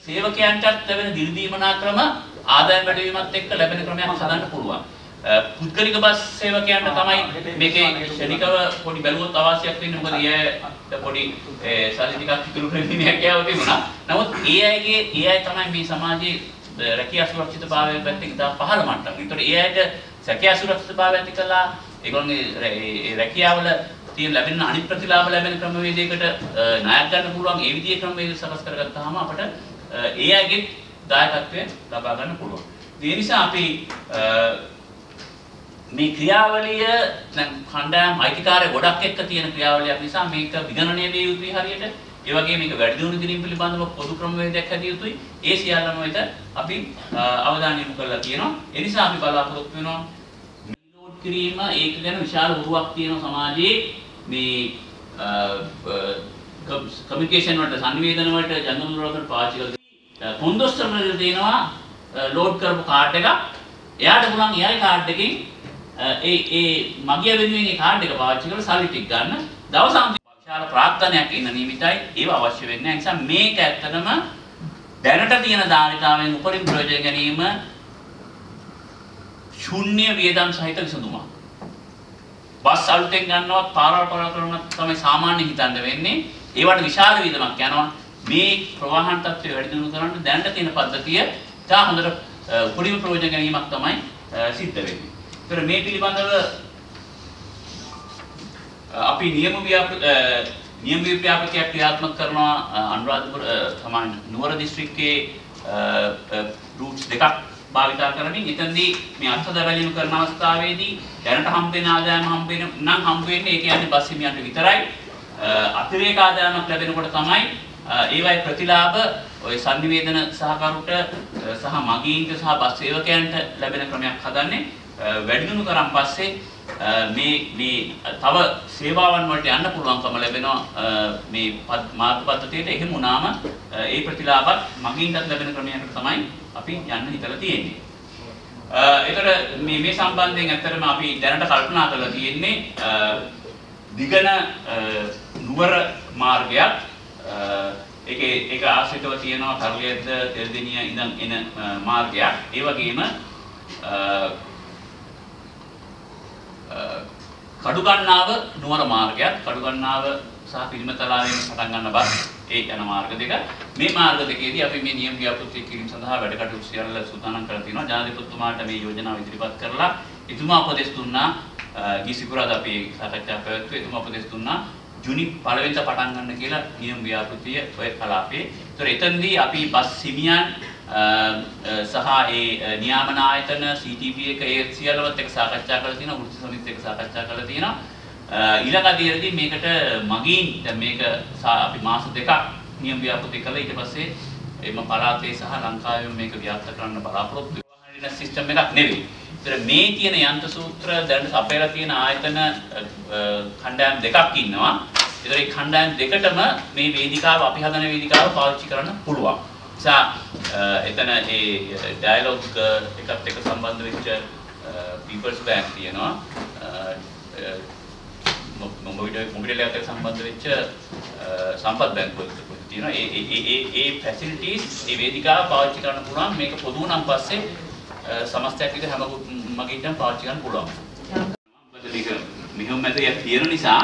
සේවකයන්ටත් ලැබෙන දිරිදීමනා ක්‍රම ආදායම් වැඩිවීමත් එක්ක ලැබෙන ක්‍රමයක් හදන්න පුළුවන්. පුද්ගලික බස් සේවකයන්ට තමයි මේකේ ශනිකව පොඩි බැලුවොත් අවශ්‍යයක් වෙන්නේ. මොකද ඒ පොඩි සල්ලි ටිකක් ඉතුරු කරගෙන හැකියාව තිබුණා. නමුත් ඒ අය තමයි මේ සමාජයේ රැකියා සුරක්ෂිතභාවය පැත්තෙන් ඉතා පහළ මට්ටමක. ඒතකොට ඒ අයට රැකියා සුරක්ෂිතභාවය ඇති කළා ඒගොල්ලන්ගේ රැකියාවල තියෙන ලැබෙන අනිත් ප්‍රතිලාභ ලැබෙන ක්‍රමවේදයකට ණයක් ගන්න පුළුවන්. ඒ විදිහේ ක්‍රමවේද සකස් කරගත්තාම අපිට ඒ අයගේ දායකත්වය ලබා ගන්න පුළුවන්. ඒ නිසා අපි මේ ක්‍රියාවලිය දැන් කණ්ඩායම් අයිතිකාරය ගොඩක් එක්ක තියෙන ක්‍රියාවලියක් නිසා මේක විගණනය විය යුතුයි හරියට. ඒ වගේම මේක වැඩි දියුණු කිරීම පිළිබඳව පොදු ක්‍රමවේදයක් හැදිය යුතුයි. ඒ සියල්ලම වෙත අපි අවධානය යොමු කරලා තියෙනවා. ඒ නිසා අපි බලාපොරොත්තු වෙනවා ලෝඩ් කිරීම ඒක ගැන විශාල උරුවක් තියෙන සමාජයේ මේ කමියුනිකේෂන් වලට සංවේදන වලට ජංගම වලට පාවිච්චි කරලා පොන්දොස්තර වල දෙනවා ලෝඩ් කරපු කාඩ් එකක්. එයාට පුළුවන් එයාගේ කාඩ් එකකින් ඒ මගිය වෙනුවෙන් ඒ කාඩ් එක පාවිච්චි කරලා සල්ලි ටික ගන්න. දවස් අන්තිමේ විශාල ප්‍රාර්ථනයක් ඉන්න නියමිතයි. ඒව අවශ්‍ය වෙන්නේ නැහැ. ඒ නිසා මේක ඇත්තටම දැනට තියෙන ධාරිතාවෙන් උපරිම ප්‍රයෝජන ගැනීම ශුන්‍ය වියදම් සහිත විසඳුමක්. බස් අලුතෙන් ගන්නවත් පාරවල් කරනවත් තමයි සාමාන්‍ය හිතන්න වෙන්නේ. ඒවට විශාල වියදමක් යනවා. මේ ප්‍රවාහන තත්ත්වය වැඩි දියුණු කරන්න දැනට තියෙන පද්ධතිය තා හොඳට උපරිම ප්‍රයෝජන ගැනීමක් තමයි සිද්ධ වෙන්නේ. ඒතර මේ පිළිබඳව අපි නියම ව්‍යාපෘතියක් ක්‍රියාත්මක කරනවා අනුරාධපුර සමාන නුවර දිස්ත්‍රික්කයේ රූට්ස් දෙකක් භාවිතා කරමින්. එතෙන්දී මේ අත්හදා බැලීම කරන අවස්ථාවේදී දැනට හම්බෙන ආදායම හම්බෙන්නේ ඒ කියන්නේ බස් හිමියන්ට විතරයි. අතිරේක ආදායමක් ලැබෙනකොට තමයි ඒවයි ප්‍රතිලාභ ඔය සංනිවේදන සහකරුට සහ මගීන්ට සහ බස් සේවකයන්ට ලැබෙන ක්‍රමයක් හදන්නේ. වැඩි දියුණු කරන් පස්සේ මේ තව සේවාවන් වලට යන්න පුළුවන්කම ලැබෙනවා මේ මාර්ග පද්ධතියට. එහෙම වුණාම ඒ ප්‍රතිලාභත් මගීන්ටත් ලැබෙන ක්‍රමයකට තමයි අපි යන්න හිතලා තියෙන්නේ. ඒතර මේ සම්බන්ධයෙන් ඇත්තටම අපි දැනට කල්පනා කරලා තියෙන්නේ දිගන නුවර මාර්ගයක්. ඒක ආශ්‍රිතව තියෙනවා කරලියද්ද තෙල්දෙනිය ඉඳන් එන මාර්ගයක්. ඒ වගේම කඩුගන්නාව නුවර මාර්ගයක්. කඩුගන්නාව සහ පිරිමතලාවෙන් පටන් ගන්න බස් ඒ යන මාර්ග දෙක. මේ මාර්ග දෙකේදී අපි මේ නියම ව්‍යාපෘති කිරීම සඳහා වැඩ කටයුතු සියල්ල සූදානම් කරලා තියෙනවා. ජනාධිපතිතුමාට මේ යෝජනාව ඉදිරිපත් කරලා එතුමා උපදෙස් දුන්නා. ගිසිපුරාදා අපි සාකච්ඡා පැවැත්වුවේ. එතුමා උපදෙස් දුන්නා ජුනි 1 වෙනිදා පටන් ගන්න කියලා නියම ව්‍යාපෘතිය ඔය කලාපේ. ඒතර එතනදී අපි බස් හිමියන් සහ ඒ නියාමන ආයතන CTP එක ඒ සියල්ලවත් එක්ක සාකච්ඡා කරලා තියෙනවා. වෘත්ති සමිතියත් එක්ක සාකච්ඡා කරලා තියෙනවා. ඊළඟ අදියරදී මේකට මගින් දැන් මේක අපි මාස දෙකක් නියම ව්‍යාපෘති කළා. ඊට පස්සේ එම පළාතේ සහ ලංකාවේ මේක ව්‍යාප්ත කරන්න බලාපොරොත්තු වෙන සිස්ටම් එකක් නෙවෙයි. ඒතර මේ තියෙන යන්ත්‍ර සූත්‍ර දැන් අපේලා තියෙන ආයතන කණ්ඩායම් දෙකක් ඉන්නවා. ඒතර මේ කණ්ඩායම් දෙකටම මේ වේදිකාව අපි හදන වේදිකාව පාවිච්චි කරන්න පුළුවන්. නිසා එතන ඒ ඩයලොග් එකත් එක්ක සම්බන්ධ වෙච්ච පීපල්ස් බෑන්ක් තියෙනවා. මොබිටෙල් එකත් එක්ක සම්බන්ධ වෙච්ච සම්පත් බැංකුවක් තියෙනවා. ඒ ෆැසිලිටිස් ඒ වේදිකාව පාවිච්චි කරන්න පුළුවන්. මේක පොදු නම් පස්සේ සමස්තයක් විදිහට හැම මගින්ටම පාවිච්චි කරන්න පුළුවන්. මොකද මේක මෙහෙම මැදයක් තියෙන නිසා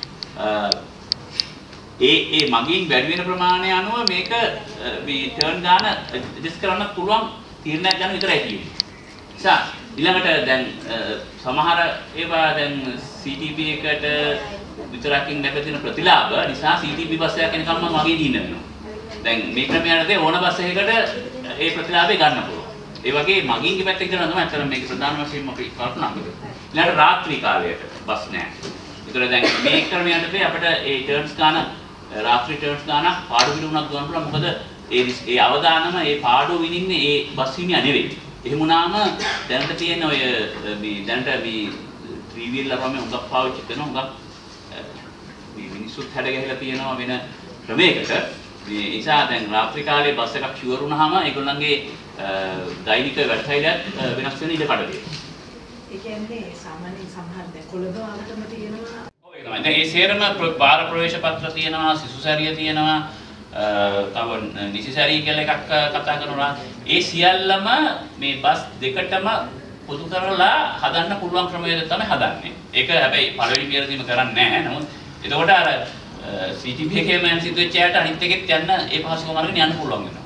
ඒ මගින් වැඩි වෙන ප්‍රමාණය අනුව මේක මේ ටර්න් ගන්න ඇඩ්ජස්ට් කරන්න පුළුවන් තීරණයක් ගන්න විතරයි තියෙන්නේ. නිසා ඊළඟට දැන් සමහර ඒවා දැන් CTP එකට විතරකින් ලැබෙන ප්‍රතිලාභ නිසා CTP බස් එකක් එනකම් මම වගේ දින්න වෙනවා. දැන් මේ ක්‍රමයටදී ඕන බස් එකකට ඒ ප්‍රතිලාභය ගන්න පුළුවන්. ඒ වගේ මගින්ගේ පැත්තෙන් කරනවා තමයි අතන මේක ප්‍රධාන වශයෙන්ම අපි කල්පනා කරන්නේ. ඊළඟට රාත්‍රී කාලයට බස් නැහැ. ඒතර දැන් මේ ක්‍රමයටදී අපිට ඒ ටර්න්ස් ගන්න රාත්‍රී ටර්න්ස් ගන්න පාඩු විදුණක් ගන්න පුළුවන්. මොකද ඒ අවදානම ඒ පාඩුව විඳින්නේ ඒ බස් හිමියා නෙවෙයි. එහෙම වුණාම දැනට තියෙන ඔය මේ දැනට මේ ත්‍රී වීලර් වම හුඟක් පාවිච්චි කරන හුඟක් මේ මිනිස්සුත් හැඩ ගැහිලා තියෙනවා වෙන ක්‍රමයකට. මේ නිසා දැන් රාත්‍රී කාලේ බස් එකක් ෂුවර් වුණාම ඒගොල්ලන්ගේ දෛනික වැඩසටහනත් වෙනස් වෙන ඉඩ කඩ තියෙනවා. ඒ කියන්නේ සාමාන්‍ය සමහර දැන් කොළඹ ආවටම තියෙනවා. ඔව් ඒක තමයි. දැන් ඒ සේරම බාර ප්‍රවේශ පත්‍ර තියෙනවා, සිසු සැරිය තියෙනවා, තව නිසිසරි කියලා එකක් කතා කරනවා. ඒ සියල්ලම මේ බස් දෙකටම පොදු කරලා හදන්න පුළුවන් ක්‍රමයක තමයි හදන්නේ. ඒක හැබැයි පළවෙනි පියවරදීම කරන්නේ නැහැ. නමුත් එතකොට අර CTP එකේ මෑන් සිද්ධ වෙච්ච යාට අනිත් එකෙත් යන්න ඒ පහසුකම අරගෙන යන්න පුළුවන් වෙනවා.